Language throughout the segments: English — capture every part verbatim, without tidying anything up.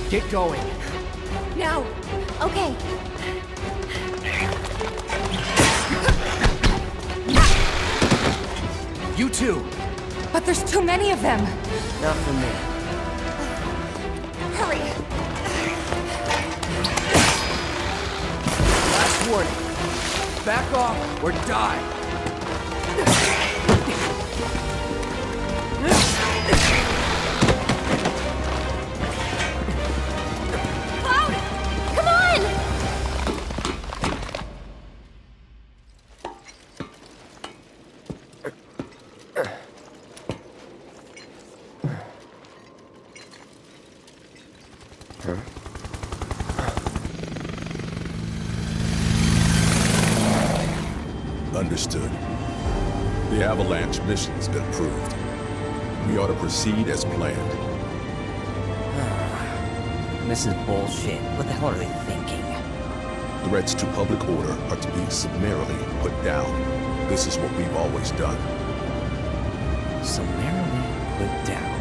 Get going. Now. Okay. You too. But there's too many of them. Not for me. Hurry. Last warning. Back off or die. Cloud! Come on! Understood. The Avalanche mission's been approved. We ought to proceed as planned. This is bullshit. What the hell are they thinking? Threats to public order are to be summarily put down. This is what we've always done. Summarily put down.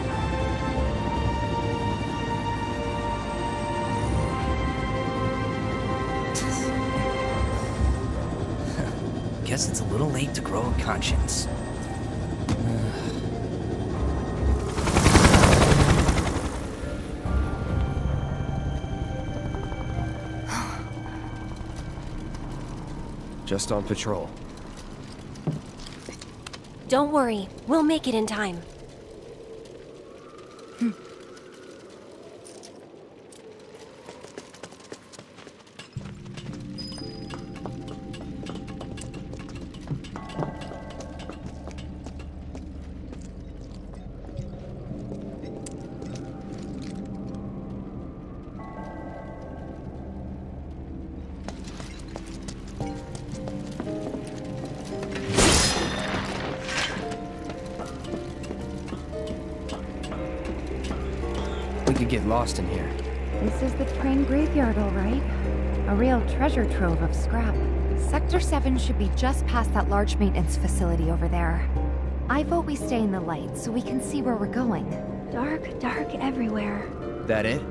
Guess it's a little late to grow a conscience. Just on patrol. Don't worry. We'll make it in time. We could get lost in here. This is the train graveyard, all right. A real treasure trove of scrap. Sector seven should be just past that large maintenance facility over there. I vote we stay in the light so we can see where we're going. Dark, dark everywhere. That it?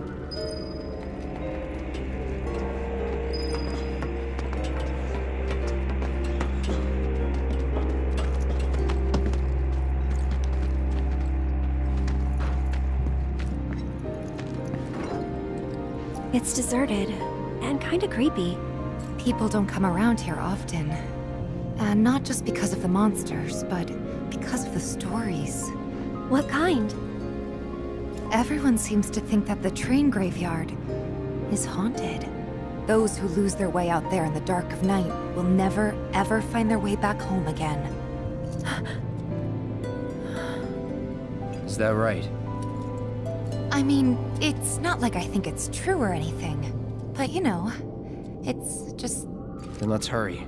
It's deserted. And kinda creepy. People don't come around here often. And not just because of the monsters, but because of the stories. What kind? Everyone seems to think that the train graveyard is haunted. Those who lose their way out there in the dark of night will never, ever find their way back home again. Is that right? I mean, it's not like I think it's true or anything. But you know, it's just... Then let's hurry.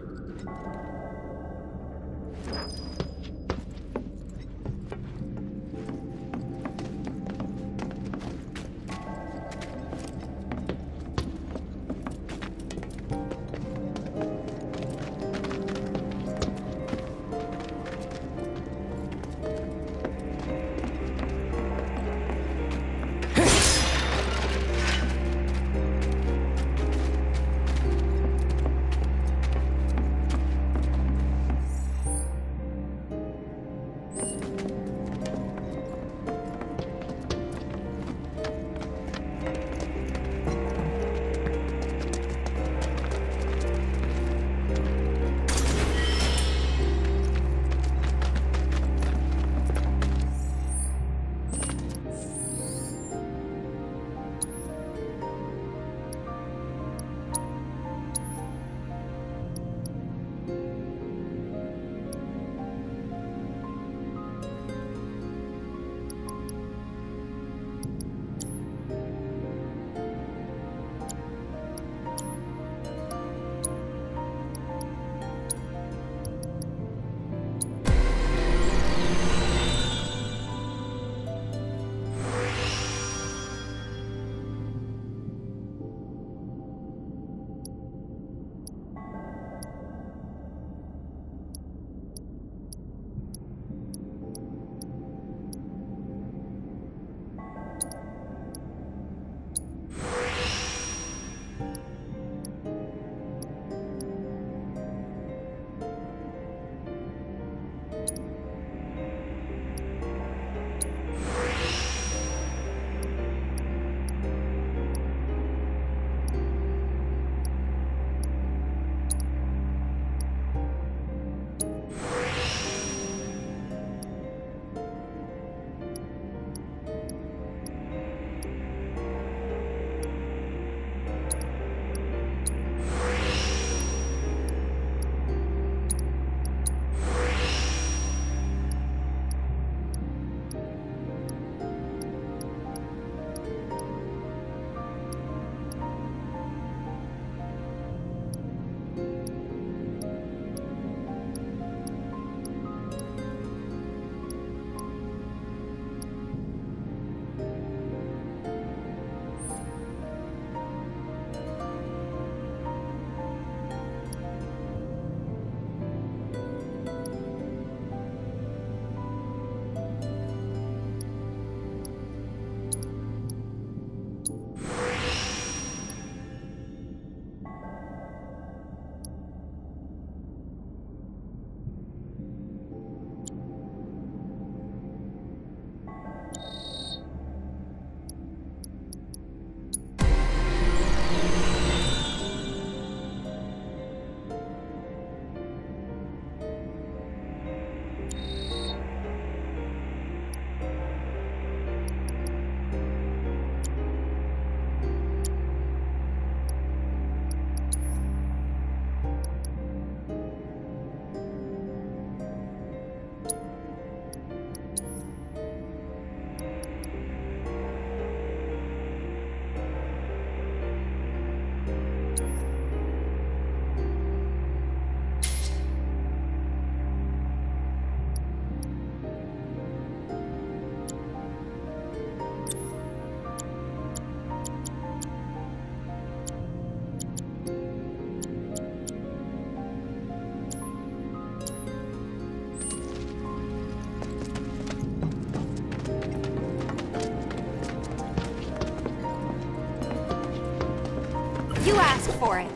You asked for it.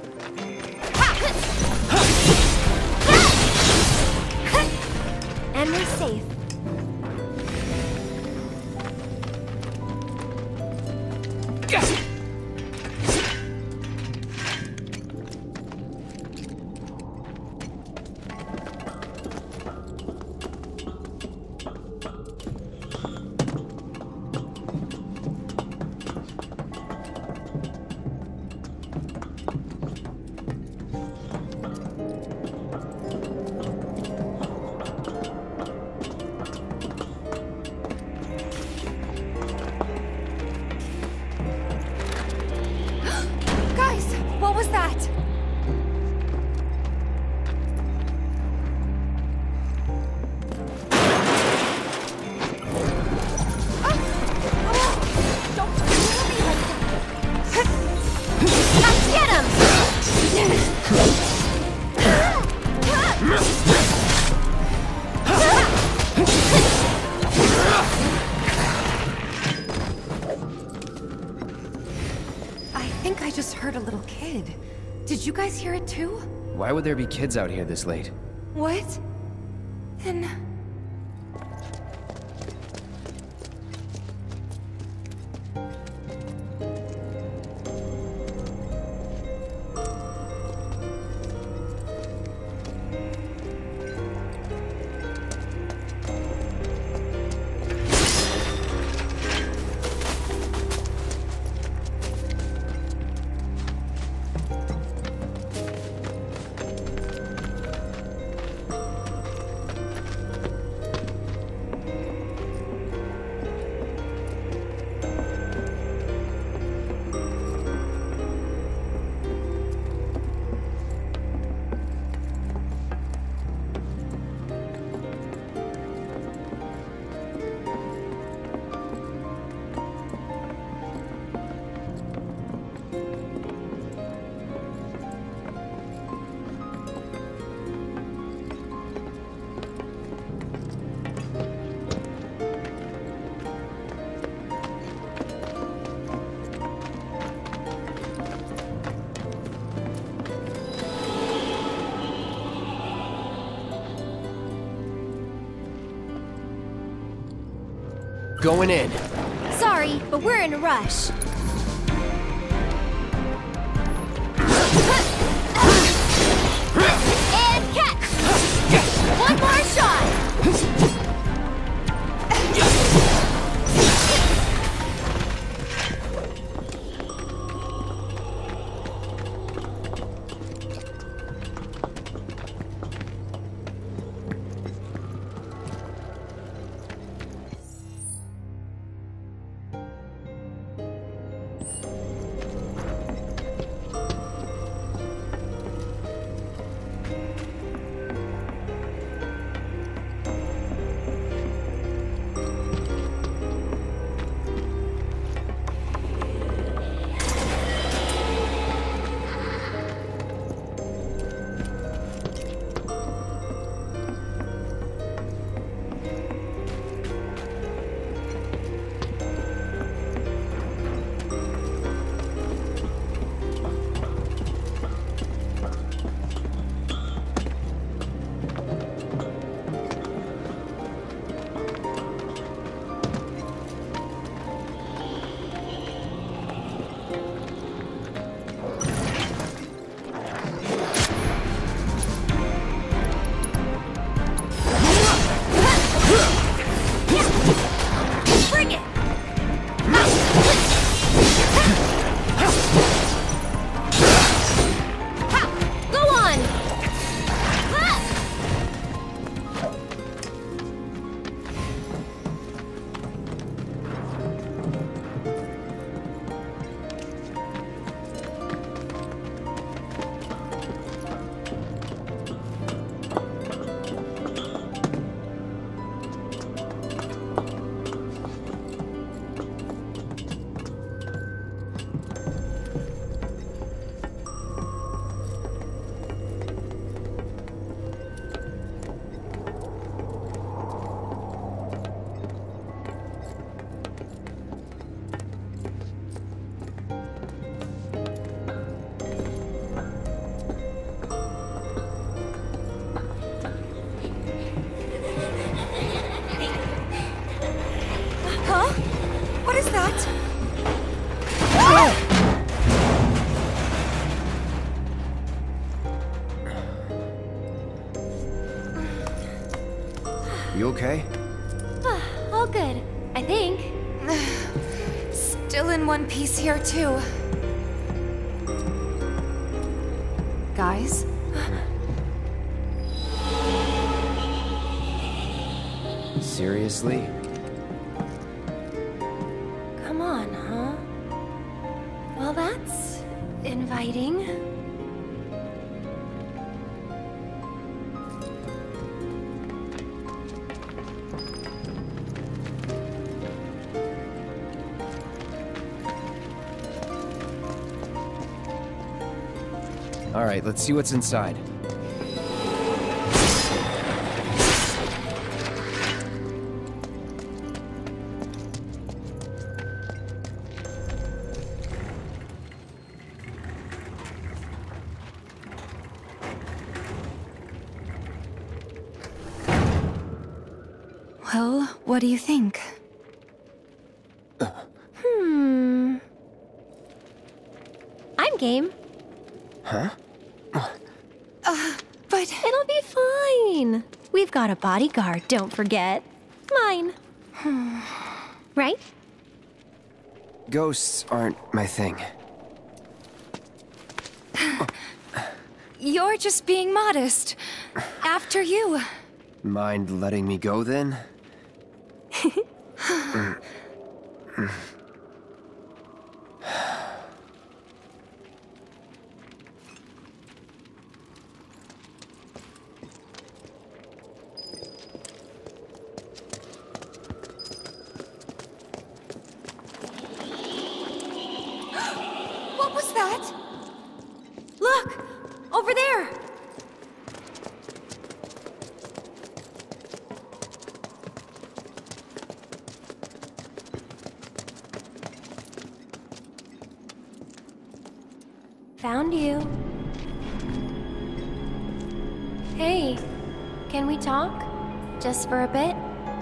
And we're safe. What was that? Get him! I think I just heard a little kid. Did you guys hear it too? Why would there be kids out here this late? What? Then... Going in. Sorry, but we're in a rush. And catch! One more shot! You okay? All good, I think. Still in one piece here, too. Guys? Seriously? Come on, huh? Well, that's inviting. All right, let's see what's inside. Well, what do you think? Hmm. I'm game. Huh? Uh, but... It'll be fine. We've got a bodyguard, don't forget. Mine. Right? Ghosts aren't my thing. You're just being modest. After you. Mind letting me go then? What was that? Look! Over there! Found you. Hey, can we talk? Just for a bit?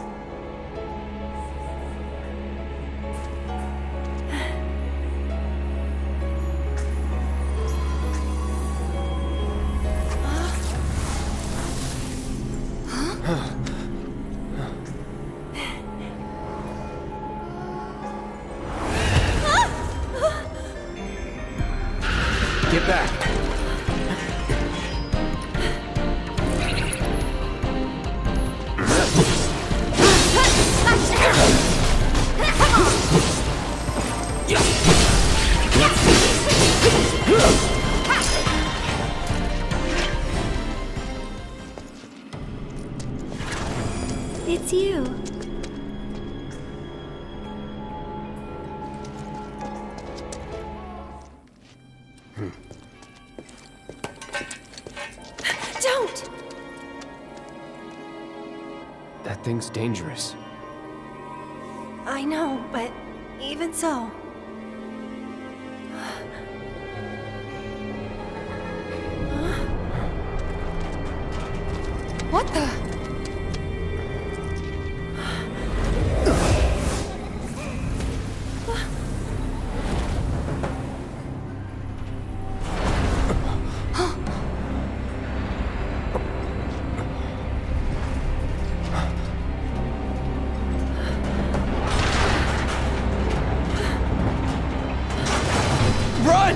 Get back! It's you. Don't! That thing's dangerous. I know, but even so. What the? Run!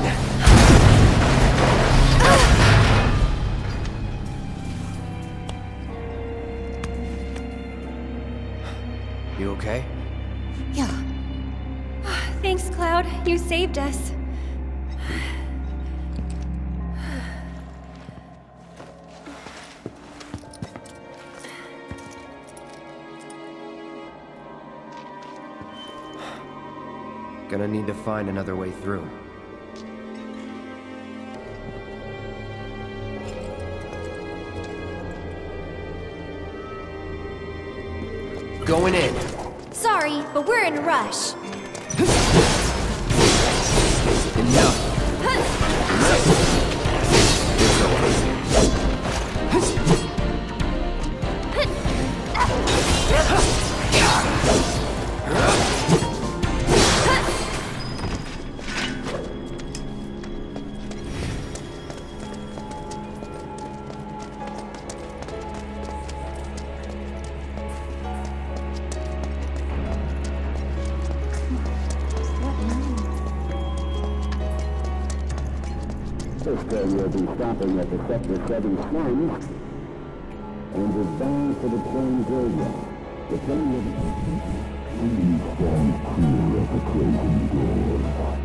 You okay? Yeah. Thanks, Cloud. You saved us. Gonna need to find another way through. Going in. Sorry, but we're in a rush. Enough. It's over. Sister will be stopping at the Sector seven slums and is bound for the train graveyard. The train will be... Please stand clear of the closing doors.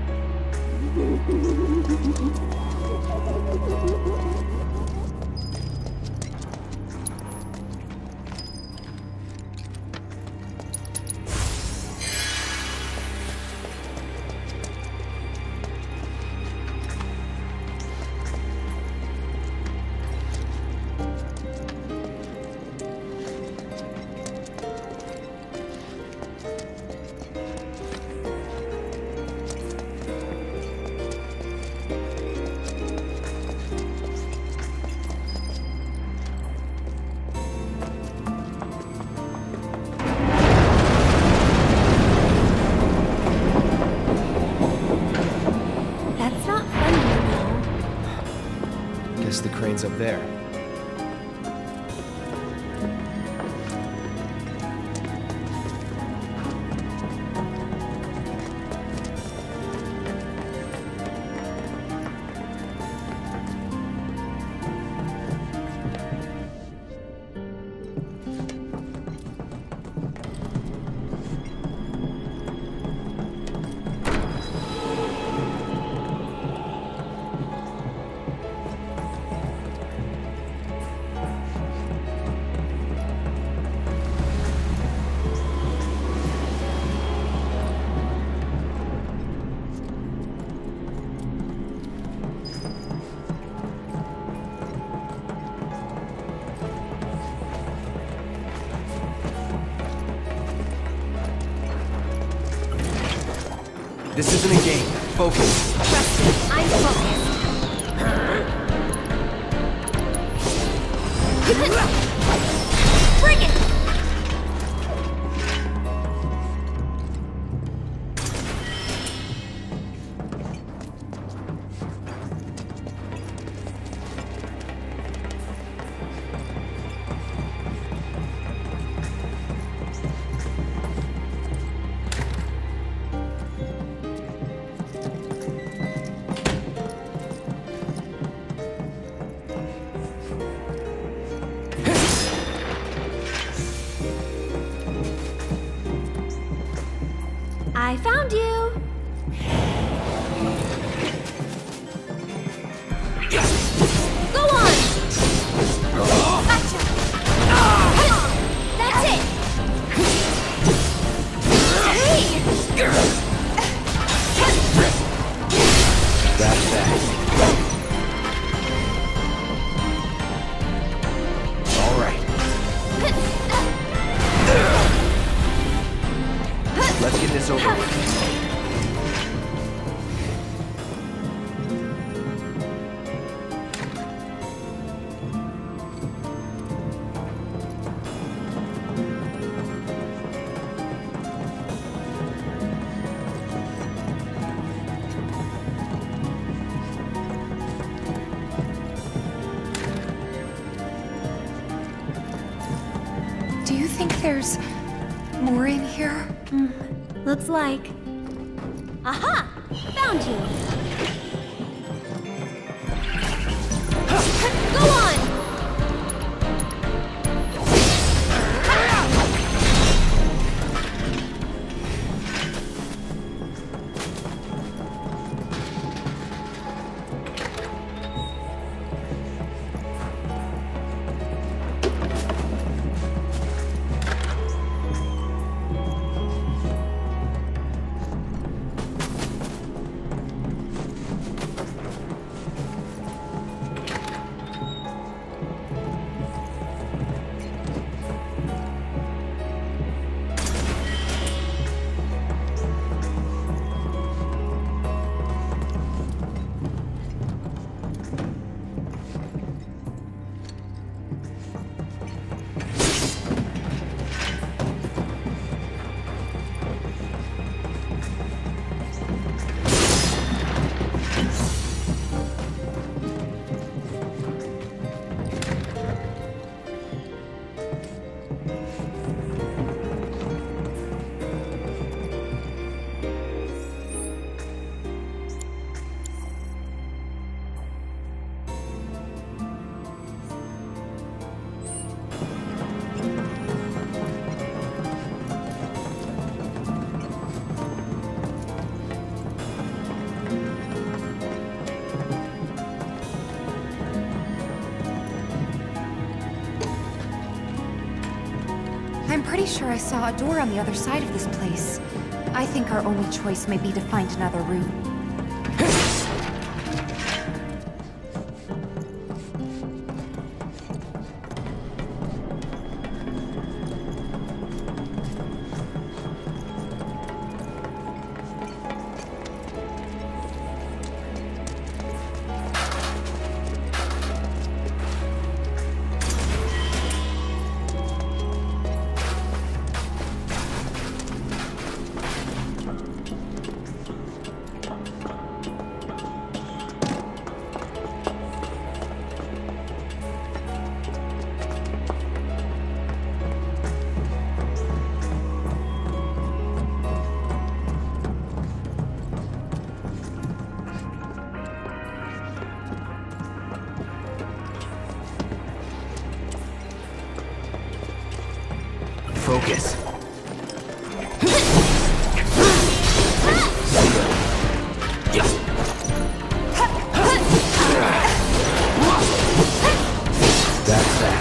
The crane's up there. This isn't a game. Focus. Trust me, I'm focused. Bring it! I found you! Go on! Gotcha! That's it! Hey! That fast. All right. Let's get this over with. Do you think there's more in here? Mm, looks like. Aha! Found you! Go on! pretty sure I saw a door on the other side of this place. I think our only choice may be to find another route. Focus. That's that.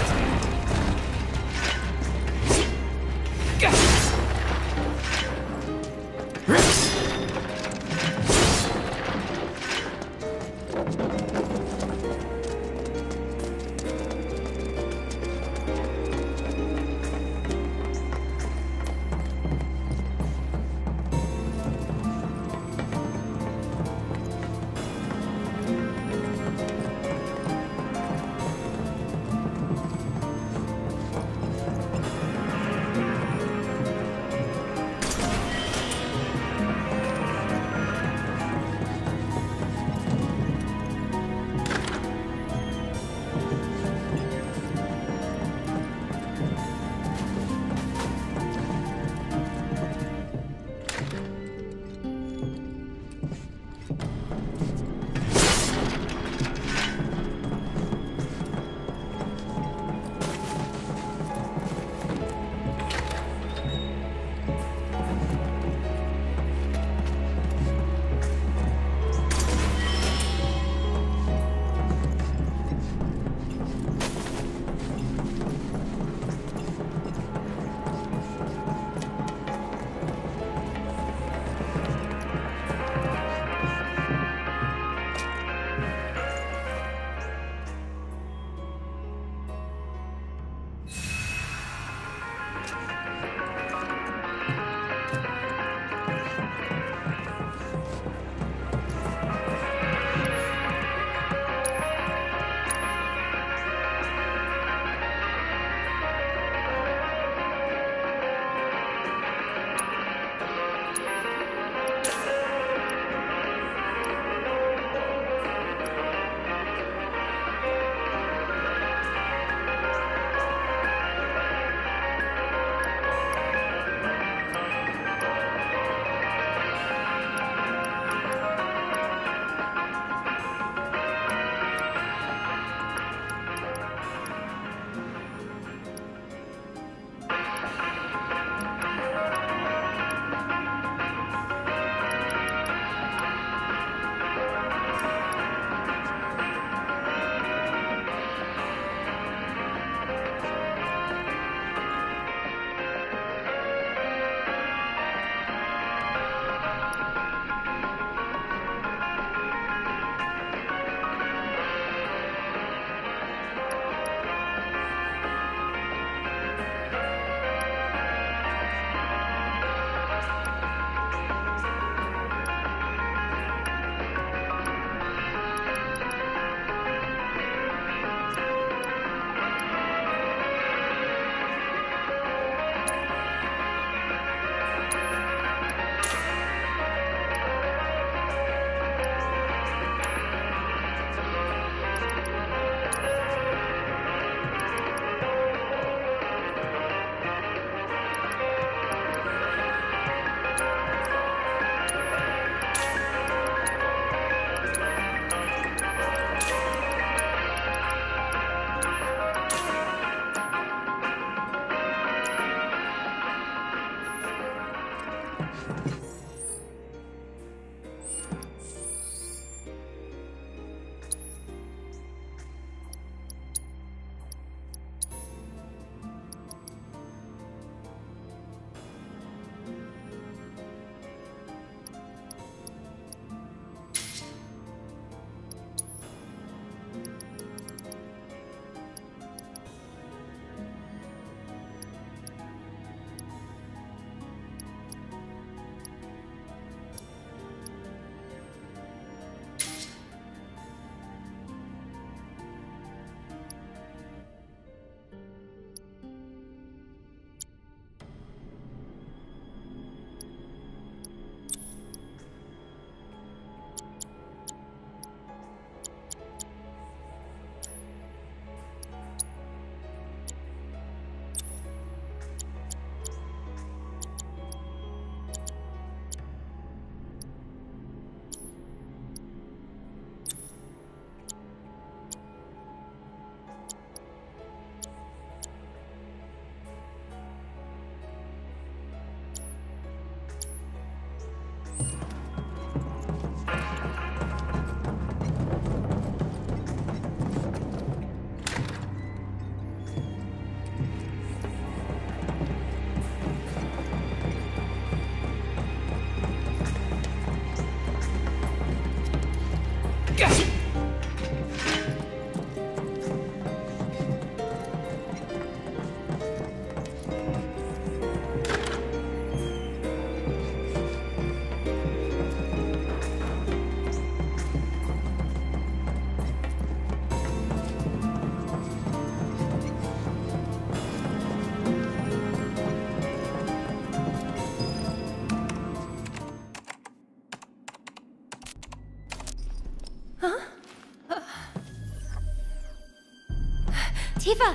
Tifa!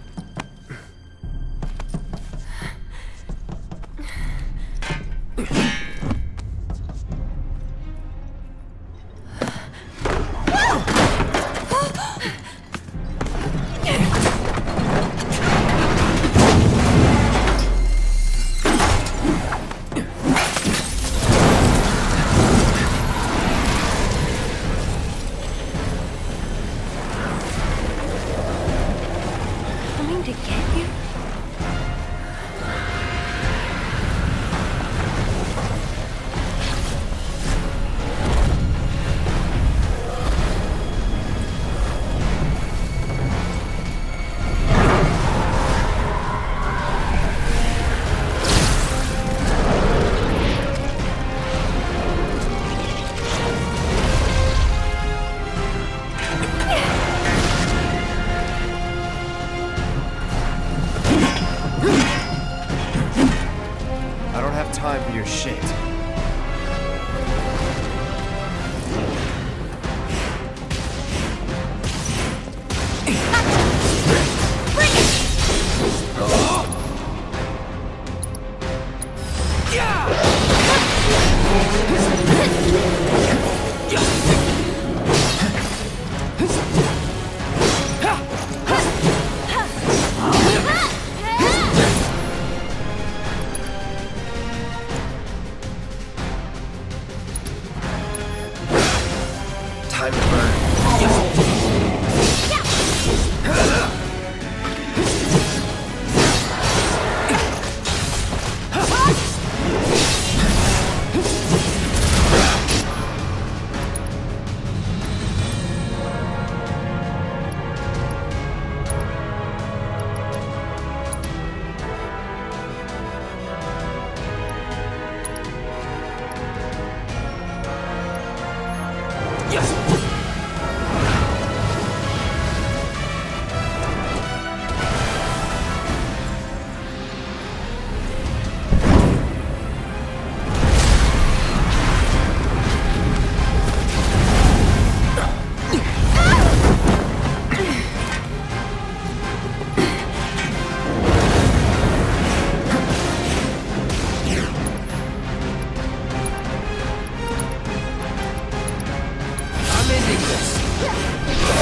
Coming to get you? I don't have time for your shit. Time to burn. I'm ending this.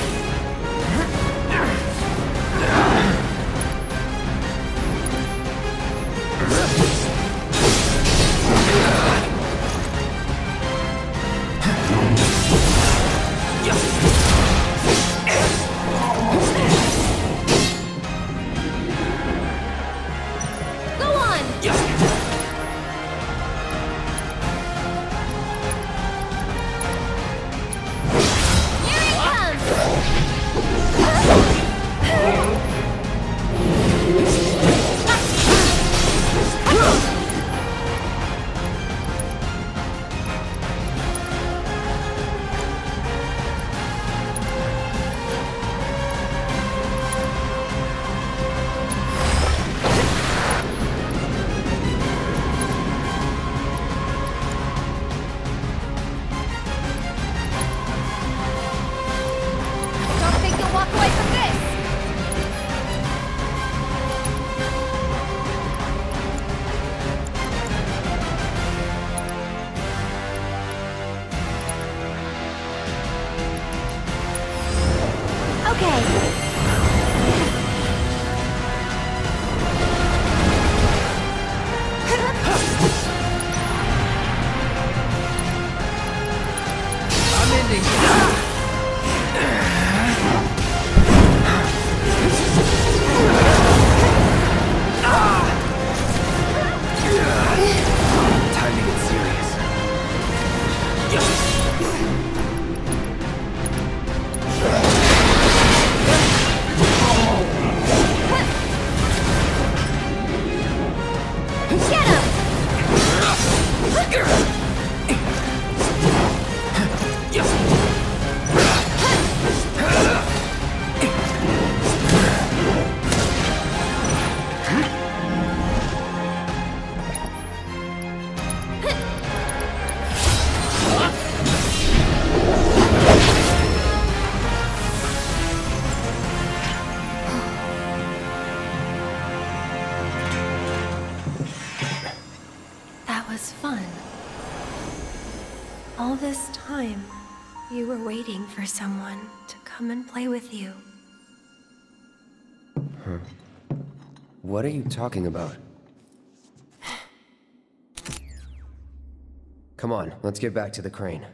Go on! Here it comes! Don't think you'll walk away from this! Okay. I'm ending this. Time to get serious. You were waiting for someone to come and play with you. Huh. What are you talking about? Come on, let's get back to the crane.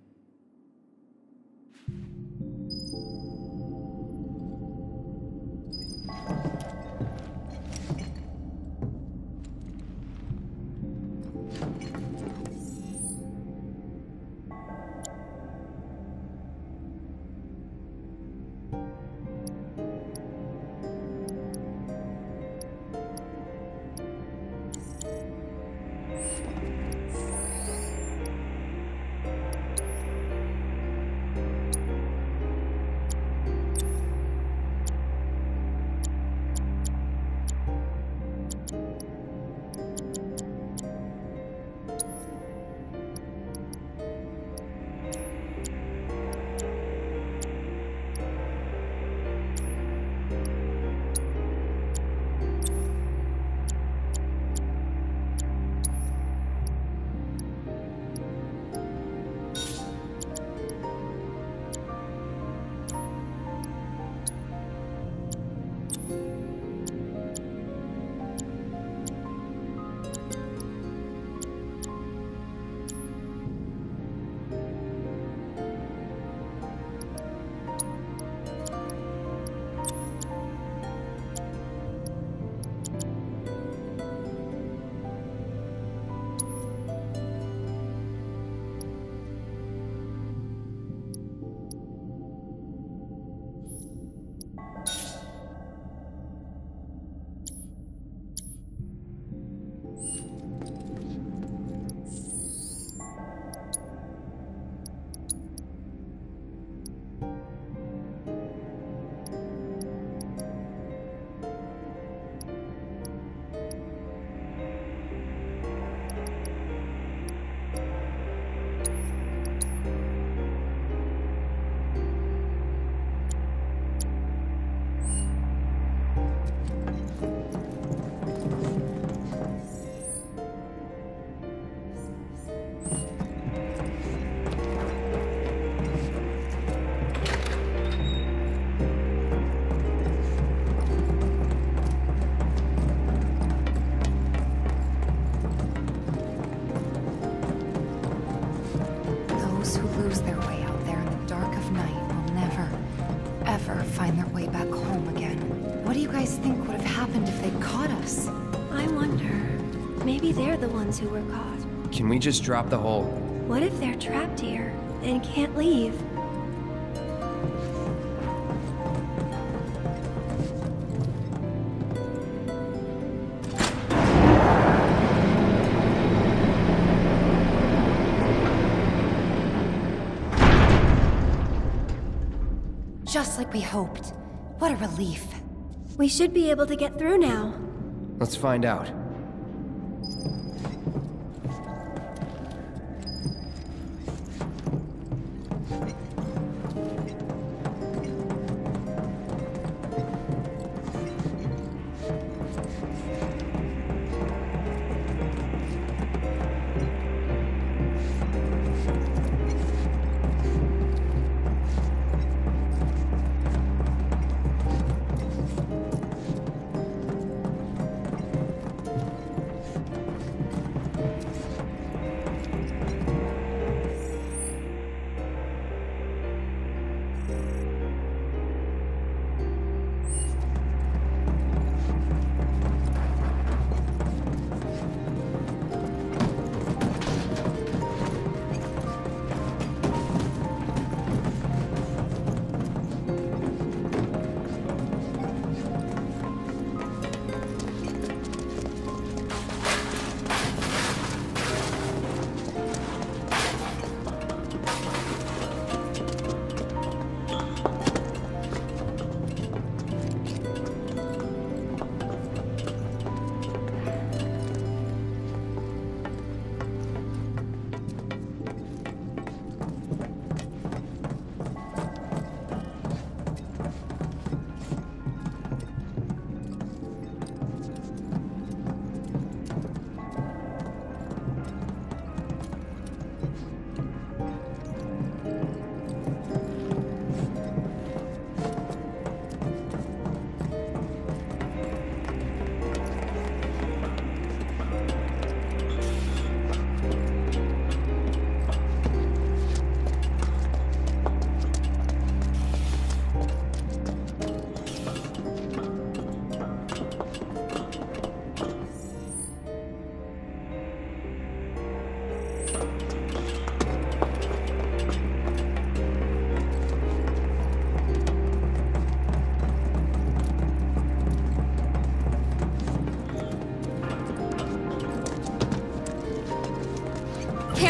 Who were caught. Can we just drop the hole? What if they're trapped here and can't leave? Just like we hoped. What a relief. We should be able to get through now. Let's find out.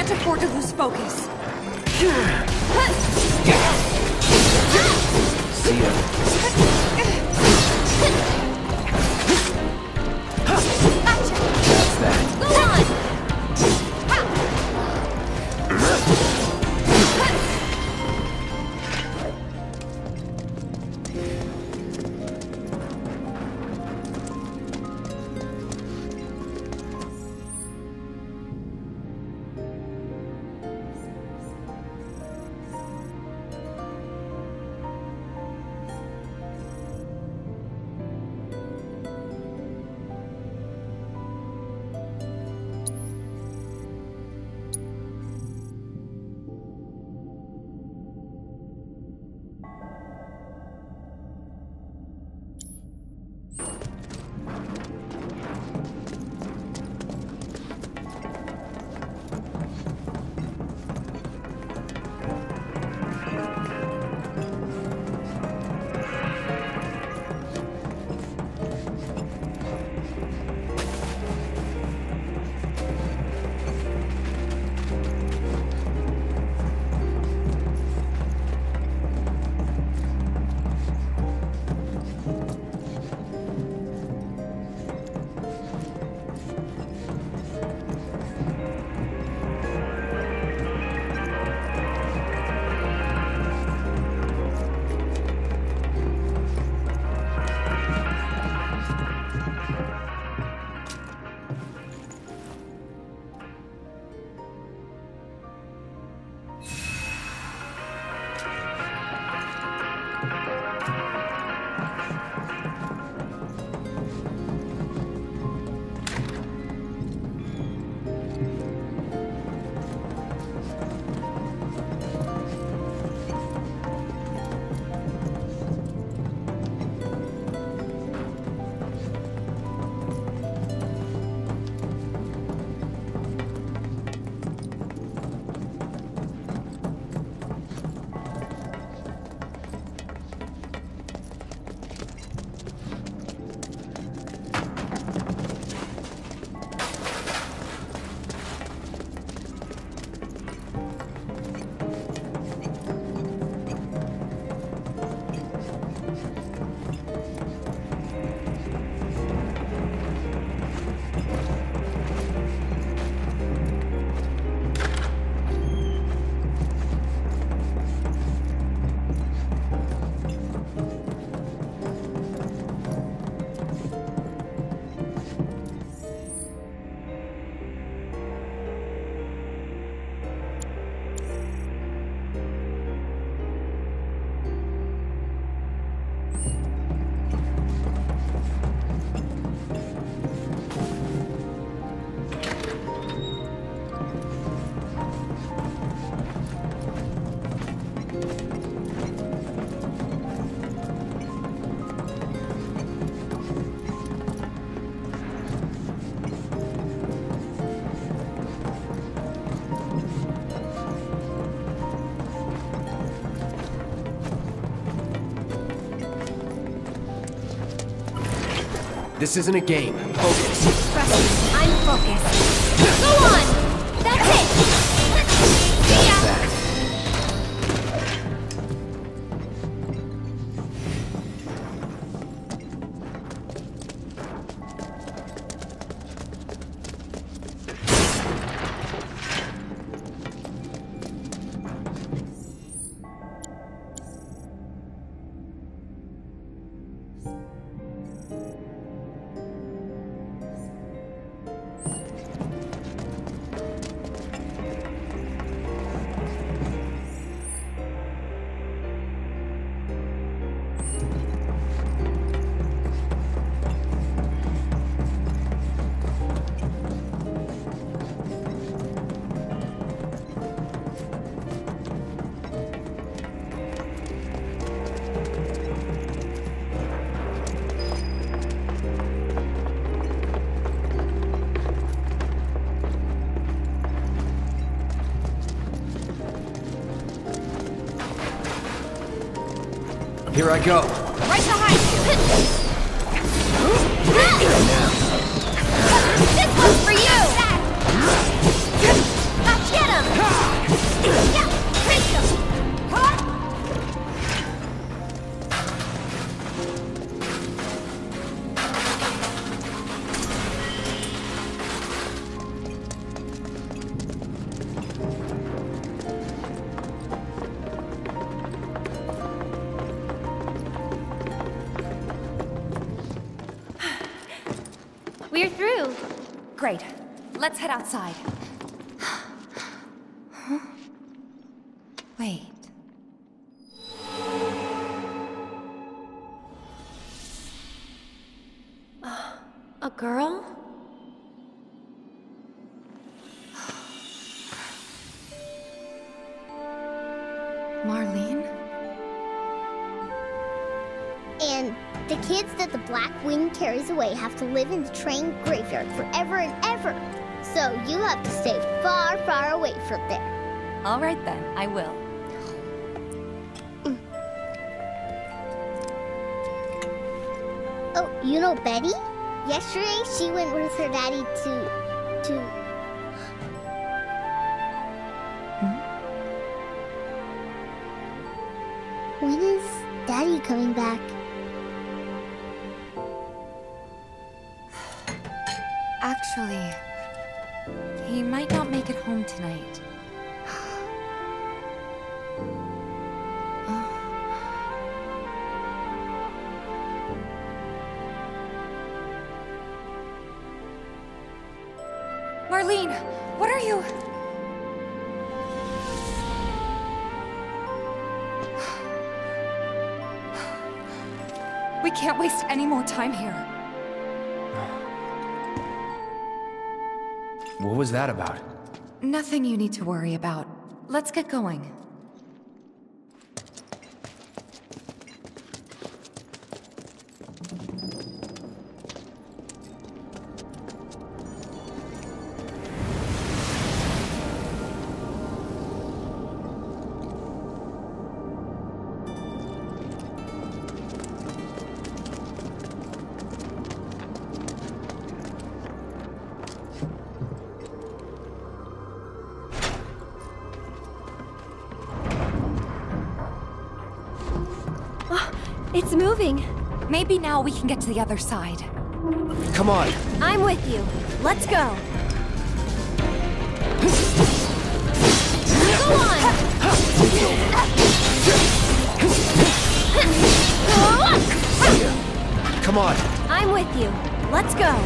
Can't afford to lose focus. See ya. That's that. Go on! This isn't a game. Focus. Trust me, I'm focused. Go on! That's it! That's Yeah. that. Here I go. Right behind you! This one's for you! Get him! We're through. Great. Let's head outside. Huh? Wait. A girl? Marlene? And the kids that the Black Wing carries away have to live in the train graveyard forever and ever. So you have to stay far, far away from there. All right then, I will. Mm. Oh, you know Betty? Yesterday she went with her daddy to... to... Hmm? When is Daddy coming back? Actually, he might not make it home tonight. Marlene, what are you? We can't waste any more time here. What was that about? Nothing you need to worry about. Let's get going. It's moving. Maybe now we can get to the other side. Come on. I'm with you. Let's go. Go on! Come on. I'm with you. Let's go.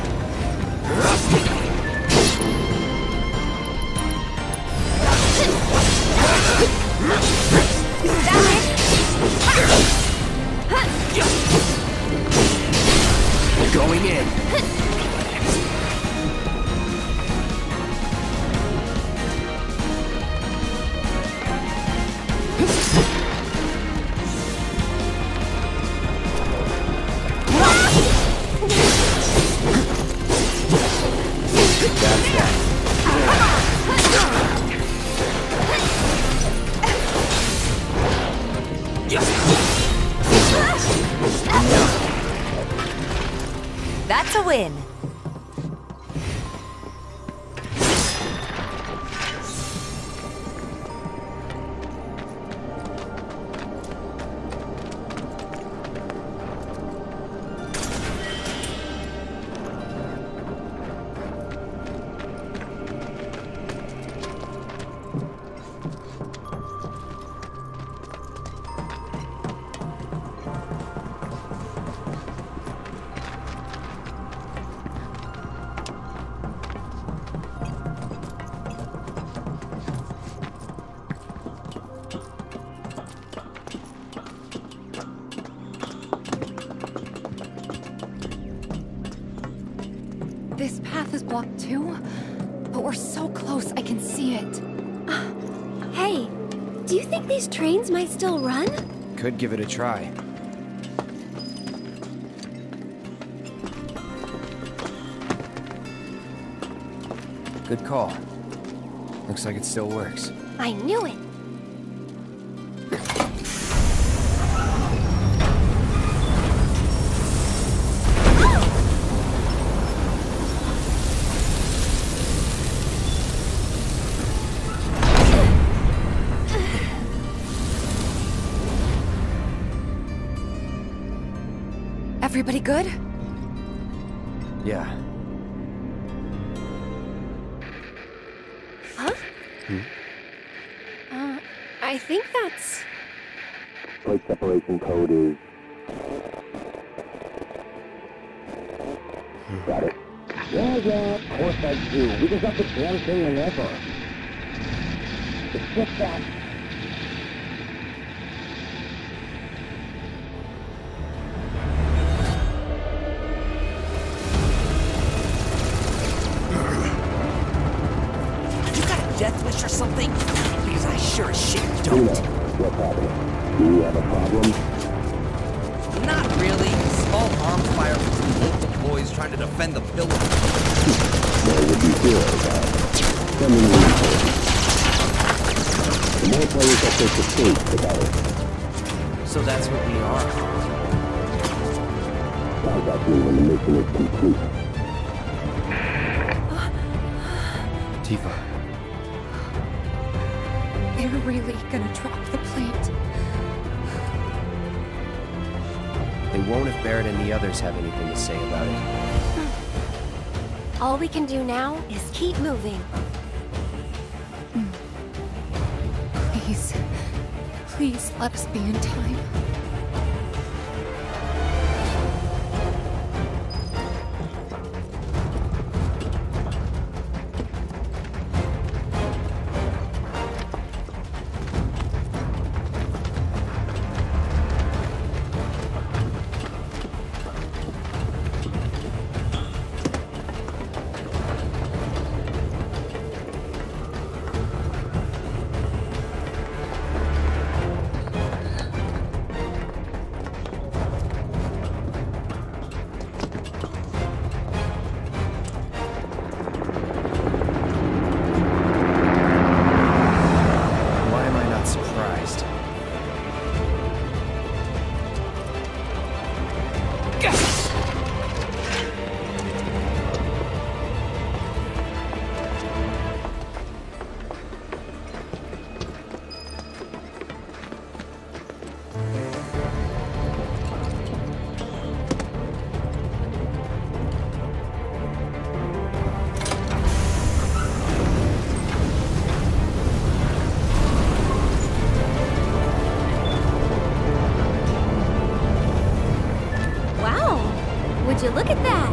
Going in. That's that. That's a win. This path is blocked too, but we're so close I can see it. Hey, do you think these trains might still run? Could give it a try. Good call. Looks like it still works. I knew it. Everybody good? Yeah. Huh? Hmm? Uh, I think that's... Plate separation code is... Got it. Yeah, yeah, of course I do. We just have the damn thing in ever. It's just that... You got a death wish or something? Because I sure as shit Tina, don't. what's happening? Do you have a problem? Not really. Small arms fire from some local boys trying to defend the building. What would you feel about sending reinforcements? The more players that take the streets, the better. So that's what we are. Contact me when the mission is complete. Tifa. They're really gonna drop the plate. They won't if Barrett and the others have anything to say about it. All we can do now is keep moving. Please. Please let us be in time. Why am I not surprised? Wow! Would you look at that?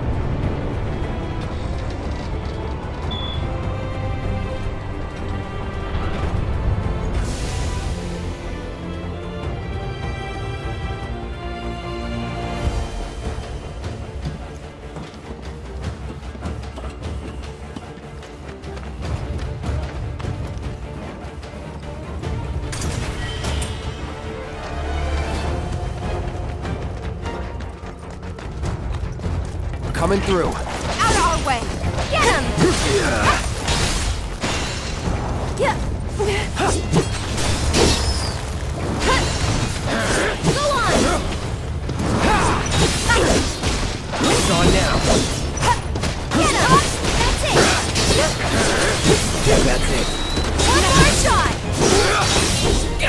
Coming through. Out of our way! Get him! Yeah. Go on! It's on now. Get him! That's it! That's it. One more shot!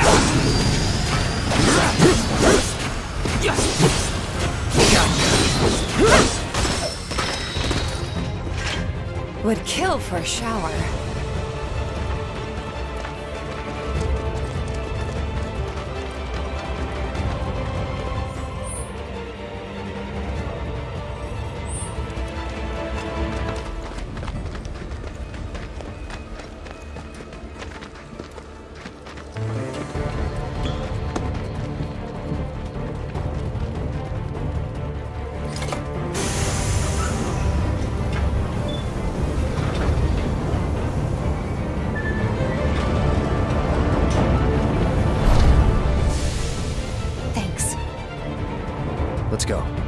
Would kill for a shower. Let's go.